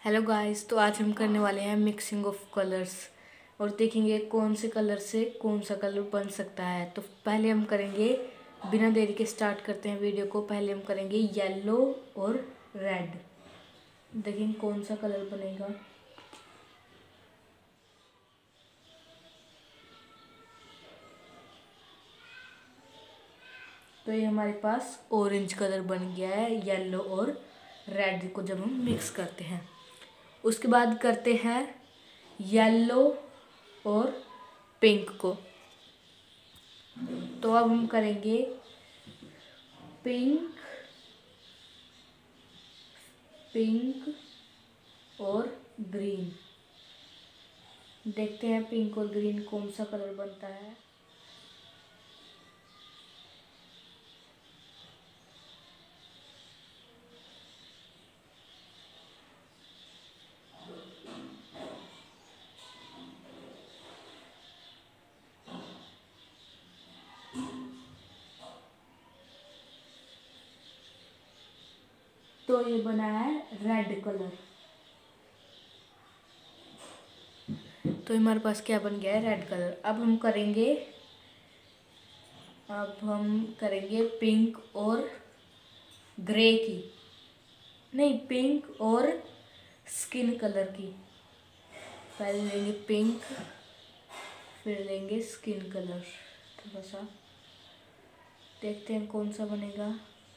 Hello guys, तो आज हम करने वाले हैं मिक्सिंग ऑफ कलर्स और देखेंगे कौन से कलर से कौन सा कलर बन सकता है। तो पहले हम करेंगे, बिना देरी के स्टार्ट करते हैं वीडियो को। पहले हम करेंगे येलो और रेड। देखेंगे कौन सा कलर बनेगा। तो ये हमारे पास ऑरेंज कलर बन गया है, येलो और रेड को जब हम मिक्स करते हैं। उसके बाद करते हैं येलो और पिंक को। तो अब हम करेंगे पिंक पिंक और ग्रीन। देखते हैं पिंक और ग्रीन कौन सा कलर बनता है। तो ये बना है रेड कलर। तो हमारे पास क्या बन गया है, रेड कलर। अब हम करेंगे पिंक और ग्रे की, नहीं, पिंक और स्किन कलर की। पहले लेंगे पिंक, फिर लेंगे स्किन कलर। थोड़ा सा देखते हैं कौन सा बनेगा।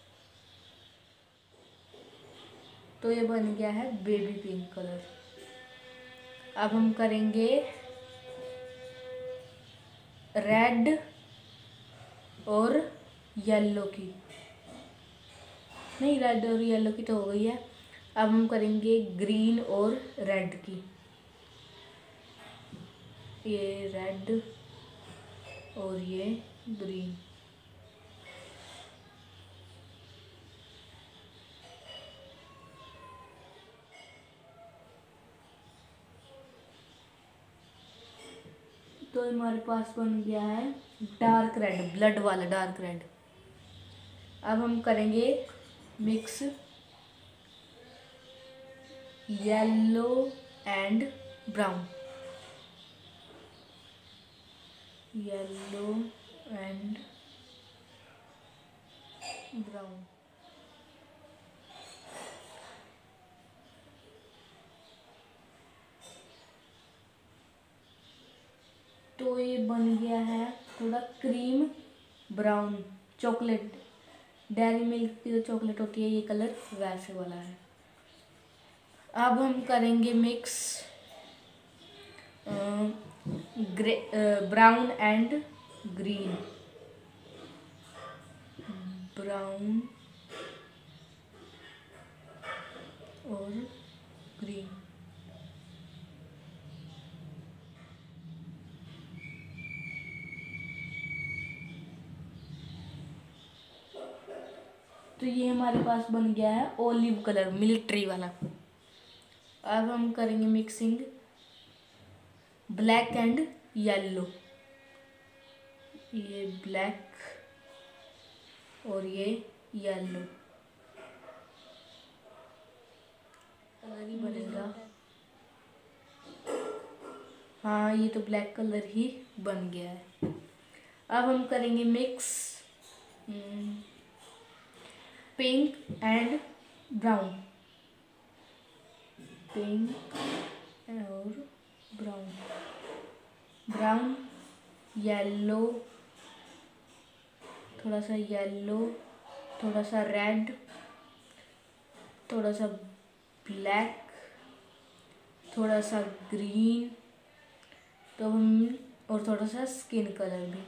तो ये बन गया है बेबी पिंक कलर। अब हम करेंगे रेड और येलो की, नहीं, रेड और येलो की तो हो गई है। अब हम करेंगे ग्रीन और रेड की। ये रेड और ये ग्रीन। तो हमारे पास बन गया है डार्क रेड, ब्लड वाला डार्क रेड। अब हम करेंगे mix yellow and brown. Yellow and brown. तो ये बन गया है थोड़ा cream brown, chocolate, Dairy Milk की जो चॉकलेट होती है, ये कलर वैसे वाला है। अब हम करेंगे mix grey brown and green. Brown और ग्रीन। तो ये हमारे पास बन गया है ओलिव कलर, मिलिट्री वाला। अब हम करेंगे मिक्सिंग ब्लैक एंड येलो। ये ब्लैक और ये येलो कलर ही बनेगा। हाँ, ये तो ब्लैक कलर ही बन गया है। अब हम करेंगे mix pink and brown. Pink और ब्राउन, ब्राउन, येलो, थोड़ा सा येलो, थोड़ा सा रेड, थोड़ा सा ब्लैक, थोड़ा सा ग्रीन, तो हम, और थोड़ा सा स्किन कलर भी।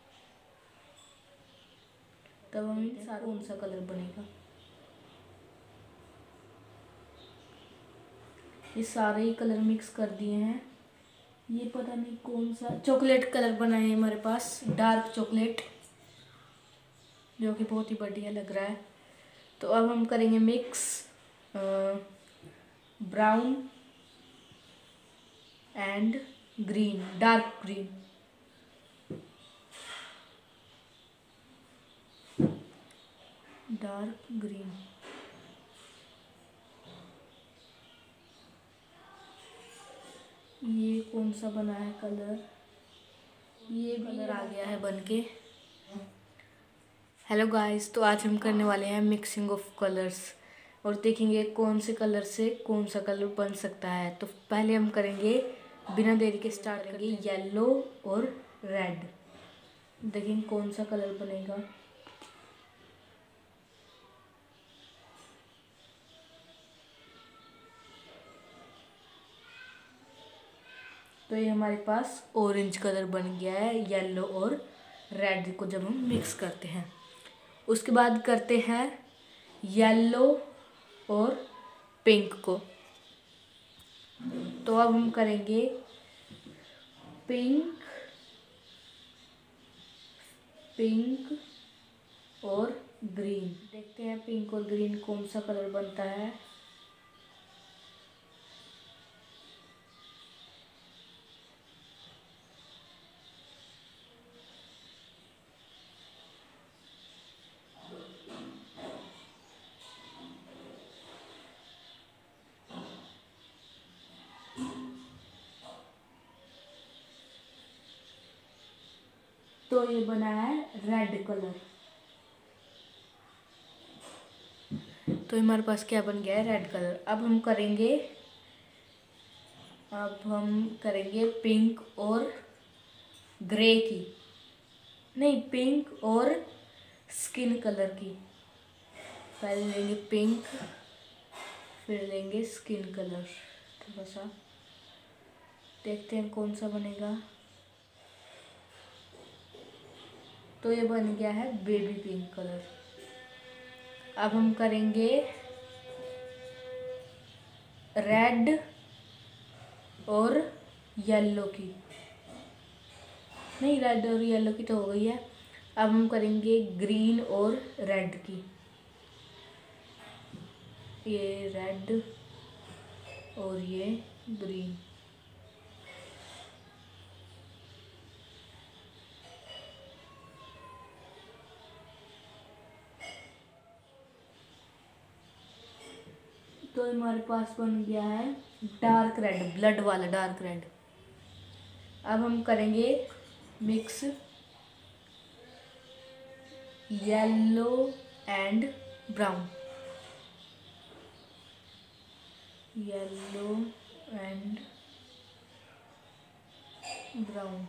तब हम सारा कौन सा कलर बनेगा। ये सारे ही कलर मिक्स कर दिए हैं। ये पता नहीं कौन सा चॉकलेट कलर बना है हमारे पास, डार्क चॉकलेट, जो कि बहुत ही बढ़िया लग रहा है। तो अब हम करेंगे mix brown and green, dark green. Dark green. कौन सा बना है कलर। ये कलर आ गया है बनके। हेलो गाइस, तो आज हम करने वाले हैं मिक्सिंग ऑफ कलर्स और देखेंगे कौन से कलर से कौन सा कलर बन सकता है। तो पहले हम करेंगे, बिना देरी के स्टार्ट करेंगे येलो और रेड। देखेंगे कौन सा कलर बनेगा। तो ये हमारे पास ऑरेंज कलर बन गया है येलो और रेड को जब हम मिक्स करते हैं। उसके बाद करते हैं येलो और पिंक को। तो अब हम करेंगे पिंक और ग्रीन। देखते हैं पिंक और ग्रीन कौन सा कलर बनता है। तो ये बना है रेड कलर। तो हमारे पास क्या बन गया है, रेड कलर। अब हम करेंगे पिंक और ग्रे की, नहीं पिंक और स्किन कलर की। पहले लेंगे पिंक, फिर लेंगे स्किन कलर। थोड़ा सा देखते हैं कौन सा बनेगा। तो ये बन गया है बेबी पिंक कलर। अब हम करेंगे रेड और येलो की, नहीं रेड और येलो की तो हो गई है। अब हम करेंगे ग्रीन और रेड की। ये रेड और ये ग्रीन। तो हमारे पास बन गया है डार्क रेड, ब्लड वाला डार्क रेड। अब हम करेंगे mix yellow and brown, yellow and brown.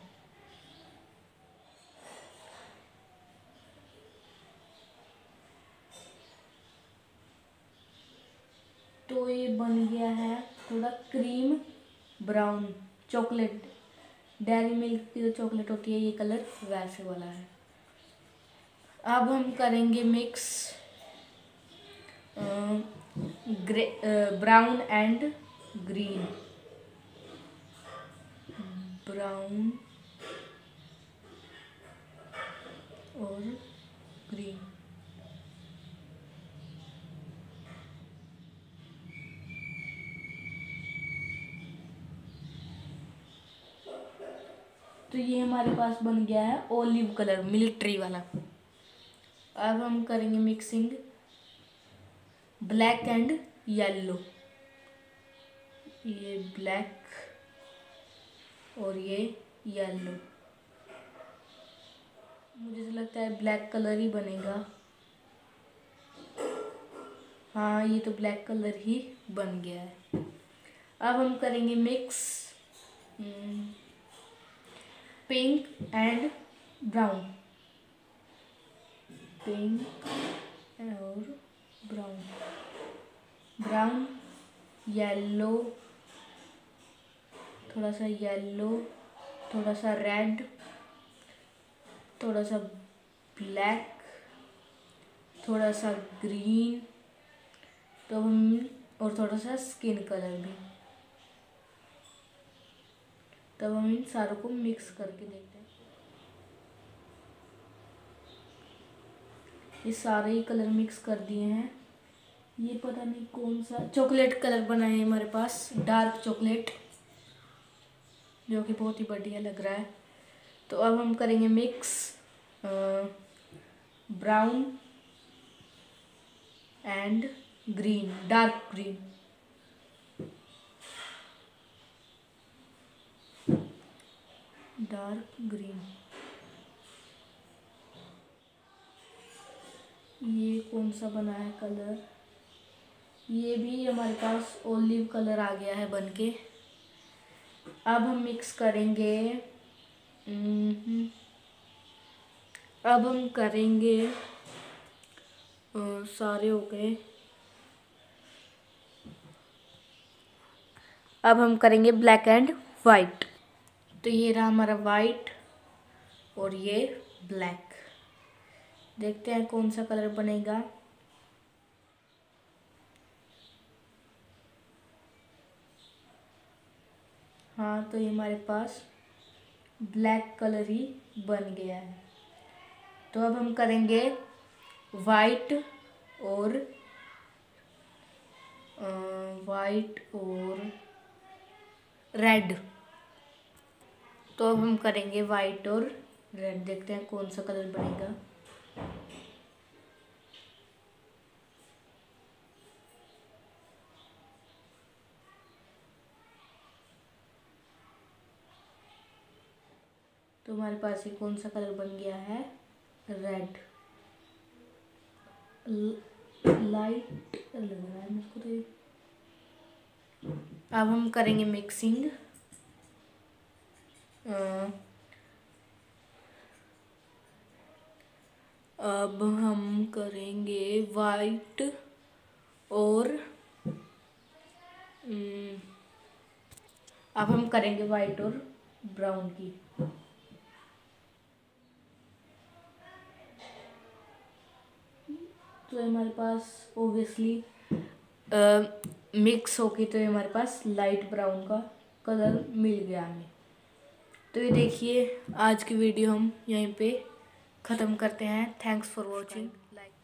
तो ये बन गया है थोड़ा cream brown, chocolate, Dairy Milk की जो चॉकलेट होती है ये कलर वैसे वाला है। अब हम करेंगे mix brown and green, brown और ग्रीन। तो ये हमारे पास बन गया है ओलिव कलर, मिलिट्री वाला। अब हम करेंगे मिक्सिंग ब्लैक एंड येलो। ये ब्लैक और ये येलो। मुझे तो लगता है ब्लैक कलर ही बनेगा। हाँ, ये तो ब्लैक कलर ही बन गया है। अब हम करेंगे mix pink and brown, pink और ब्राउन, ब्राउन येलो, थोड़ा सा येलो, थोड़ा सा रेड, थोड़ा सा ब्लैक, थोड़ा सा ग्रीन, तो हम और थोड़ा सा स्किन कलर भी। तब हम इन सारों को मिक्स करके देखते हैं। ये सारे ही कलर मिक्स कर दिए हैं। ये पता नहीं कौन सा चॉकलेट कलर बना है हमारे पास, डार्क चॉकलेट, जो कि बहुत ही बढ़िया लग रहा है। तो अब हम करेंगे mix brown and green, dark green. Dark green. ये कौन सा बना है कलर? ये भी हमारे पास ओलिव कलर आ गया है बनके। अब हम मिक्स करेंगे। अब हम करेंगे सारे हो गए। अब हम करेंगे ब्लैक एंड वाइट। तो ये रहा हमारा वाइट और ये ब्लैक। देखते हैं कौन सा कलर बनेगा। हाँ, तो ये हमारे पास ब्लैक कलर ही बन गया है। तो अब हम करेंगे वाइट और रेड। तो अब हम करेंगे वाइट और रेड। देखते हैं कौन सा कलर बनेगा। तो हमारे पास ये कौन सा कलर बन गया है? रेड। लाइट लग रहा है मुझको तो ये। अब हम करेंगे मिक्सिंग। अब हम करेंगे वाइट और अब हम करेंगे वाइट और ब्राउन की। तो हमारे पास ओब्वियसली मिक्स होके तो हमारे पास लाइट ब्राउन का कलर मिल गया हमें। तो ये देखिए, आज की वीडियो हम यहीं पे ख़त्म करते हैं। Thanks for watching.